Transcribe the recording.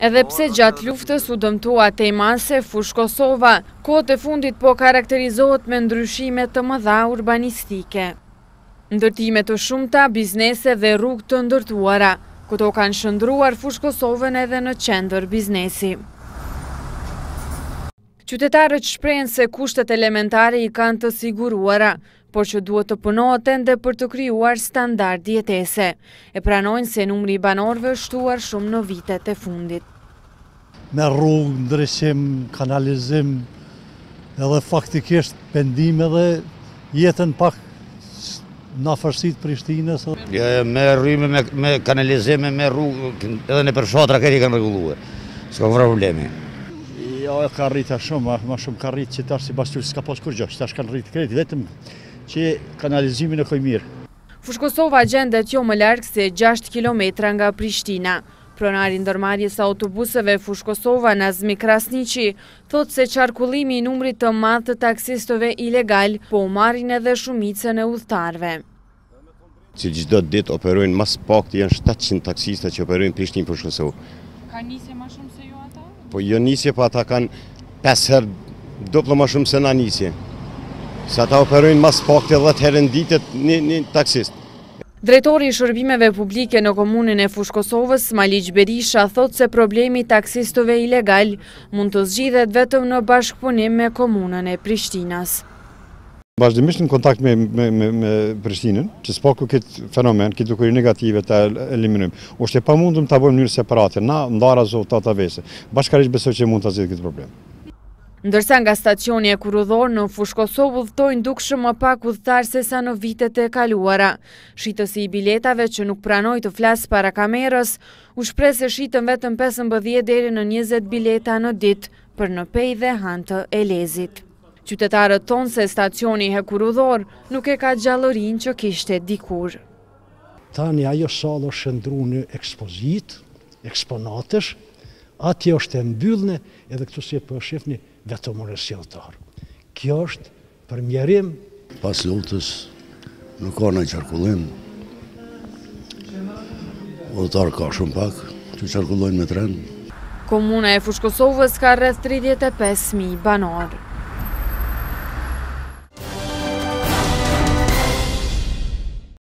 Edhe pse gjatë luftës u dëmtua Tejmase, Fushë Kosova, kohët e fundit po karakterizohet me ndryshime të mëdha urbanistike. Ndërtime të shumta, biznese dhe rrugë të ndërtuara, këto kanë shëndruar Fushë Kosovën edhe në qendër biznesi. Qytetarët shprehen se kushtet elementare i kanë të siguruara, por që duhet të punohet ende për të krijuar standard jetese. E pranojnë se numri i banorëve shtuar shumë në vitet e fundit. Me rrugë, ndryshim, kanalizim, edhe faktikisht pendime dhe jetën pak në afërsitë Prishtinës. Me rrymë, me kanalizime, me rrugë, edhe në përfshatra këti kanë rregulluar. S'ka problemi. Jo, ka rritë shumë, ma shumë ka rritë që tash si bastur s'ka pas kur gjë, që tash kanë rritë kredi, vetëm që kanalizimin e koj mirë. Fushë Kosova gjendet jo më larg se 6 kilometra nga Prishtina. Pronari ndërmarrjes së autobuseve Fushë Kosova, Nazmi Krasniqi, thot se qarkullimi i numrit të madh të taksistëve ilegal po u marrin edhe shumicën e udhëtarëve. Si çdo ditë operojnë mas pakti janë 700 taksista që operojnë Prishtinë Fushë Kosovë. Ka nisje më shumë se ju ata? Po jo nisje, po ata kanë 5 herë doplo më shumë se na nisje. Sa ata operojnë mas pakti 10 herë në ditë një taksist. Drejtori i shërbimeve publike në komunën e Fushë Kosovës, Maliq Berisha, thot se problemi i taksistëve ilegal mund të zgjidhet vetëm në bashkëpunim me komunën e Prishtinës. Vazhdimisht në kontakt me Prishtinën, që s'paku këtë fenomen, këtë dukuri negative të eliminojmë. Është e pamundëm të bëjmë në mënyrë separate, na ndara zotë të atavese. Bashkarisht besoj që mund të zgjidhet këtë problem. Ndërsa nga stacioni e kurudhor në Fushë Kosovë udhtojnë dukshëm më pak udhëtar se sa në vitet e kaluara. Shitësi i biletave që nuk pranoj të flasë para kamerës, u shpreh se shitën vetëm 15 deri në 20 bileta në ditë për në Pej dhe Hantë e Lezit. Qytetarët thonë se stacioni e kurudhor nuk e ka gjallërinë që kishte dikur. Tani ajo sallë është shëndru në ekspozit, eksponatësh, atje është e mbyllne edhe këtu si për shifni vetëm në sjelltar. Kjo është për mjerim. Pas luftës nuk ka në qarkullim. Udhëtar ka shumë pak që qarkullojnë me tren. Komuna e Fushë Kosovës ka rreth 35.000 banor.